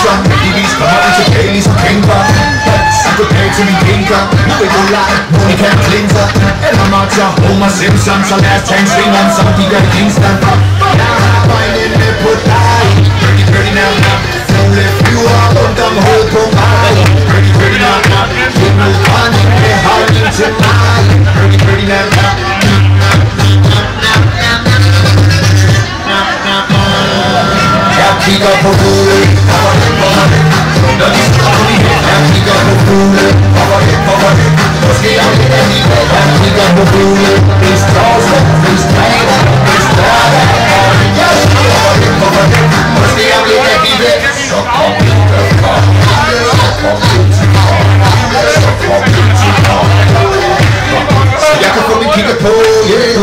danser. Heldigvis kommer vi tilbage ligesom kæmper. Så gå bag til min vinker. Nu vil du lege Monica Clinton eller Martha Homer Simpson. Så lad os tage en sving om, som de gør i Kingston. Jeg har øjnene på dig. Pretty, pretty now, now. Fugle flyver rundt om hovedet på mig. Pretty, pretty now, now. Himmelhånden med holdning til mig. Pretty, pretty now, now. Jeg kigger på fugle, hopper hen, hopper hen. Når de står på min hæt. Jeg kigger på fugle, hopper hen, hopper hen. Måske er det der lige væk. Jeg kigger på fugle. Hvis torsdag, hvis fredag, hvis lørdag. Jeg kigger hopper hen. Måske er det der lige væk. Så kom det der kom. Så kom det til kom. Så kom det til kom. Så jeg kan få min kigger på, yeah.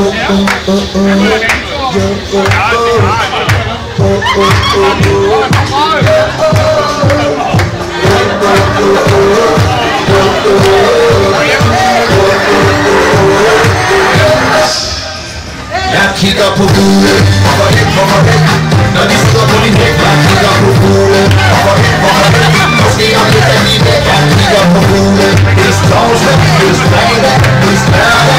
Jeg kigger på fugle, hopper hen, hopper hen. Når de sidder på min hæk. Jeg kigger på fugle, hopper hen, hopper hen. Måske om lidt er lige væk. Jeg kigger på fugle. Hvis torsdag, hvis fredag, hvis lørdag.